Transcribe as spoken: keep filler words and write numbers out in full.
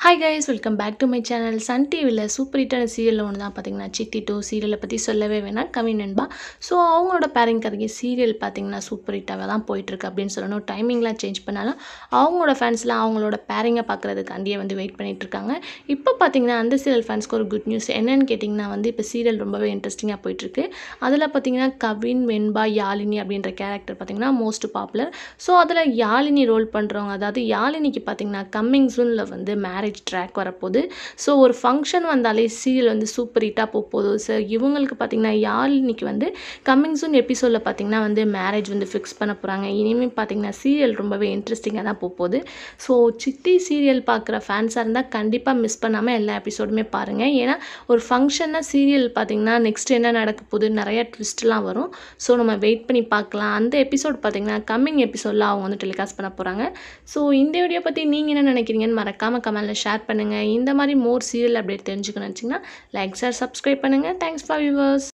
Hi guys, welcome back to my channel. Sun T V la super hit ஆன சீரியல்ல ஒன்னு தான் பாத்தீங்கன்னா Chithi two சீரியலை பத்தி சொல்லவே வேணாம் கவின் நண்பா. ஸோ அவங்களோட பேரிங் கதைக்கு சீரியல் பார்த்தீங்கன்னா சூப்பர் ஹிட்டாக தான் போயிட்டுருக்கு அப்படின்னு சொல்லணும். டைமிங்லாம் சேஞ்ச் பண்ணாலும் அவங்களோட ஃபேன்ஸ்லாம் அவங்களோட பேரிங்கை பார்க்குறதுக்காண்டியே வந்து வெயிட் பண்ணிட்டு இருக்காங்க. இப்போ பார்த்தீங்கன்னா அந்த சீரியல் ஃபேன்ஸ்க்கு ஒரு குட் நியூஸ் என்னன்னு கேட்டிங்கன்னா வந்து இப்போ சீரியல் ரொம்பவே இன்ட்ரெஸ்டிங்காக போயிட்டுருக்கு. அதில் பார்த்தீங்கன்னா கவின் வெண்பா யாழினி அப்படின்ற கேரக்டர் பார்த்தீங்கன்னா மோஸ்ட் பாப்புலர். ஸோ அதில் யாழினி ரோல் பண்ணுறவங்க அதாவது யாழினிக்கு பார்த்தீங்கன்னா கம்மிங் சூனில் வந்து மேரேஜ் ட்ராக் வரப்போகுது. ஸோ ஒரு ஃபங்க்ஷன் வந்தாலே சீரியல் வந்து சூப்பர் ஹிட்டாக போக போகுது. ஸோ இவங்களுக்கு பார்த்தீங்கன்னா யாழினிக்கு வந்து கம்மிங் சூன் எபிசோடில் பார்த்தீங்கன்னா வந்து மேரேஜ் வந்து ஃபிக்ஸ் பண்ண போகிறாங்க. இனிமேல் பார்த்தீங்கன்னா சீரியல் ரொம்பவே இன்ட்ரெஸ்டிங்காக தான் போக போகுது. ஸோ சித்தி சீரியல் பார்க்குற ஃபேன்ஸாக இருந்தால் கண்டிப்பாக மிஸ் பண்ணாமல் எல்லா எபிசோடுமே பாருங்கள். ஏன்னா ஒரு ஃபங்க்ஷன்னா சீரியல் பார்த்தீங்கன்னா நெக்ஸ்ட் என்ன நடக்க போகுது நிறையா ட்விஸ்ட்லாம் வரும். ஸோ நம்ம வெயிட் பண்ணி பார்க்கலாம். அந்த எபிசோட் பார்த்தீங்கன்னா கம்மிங் எபிசோடில் அவங்க வந்து டெலிகாஸ்ட் பண்ண போகிறாங்க. ஸோ இந்த வீடியோ பற்றி நீங்கள் என்ன நினைக்கிறீங்கன்னு மறக்காமல் கமெண்ட்டில் ஷேர் பண்ணுங்கள். இந்த மாதிரி மோர் சீரியல் அப்டேட் தெரிஞ்சுக்கணும்னு நினச்சிங்கன்னா லைக் ஷேர் சப்ஸ்கிரைப் பண்ணுங்கள். Thanks for viewers.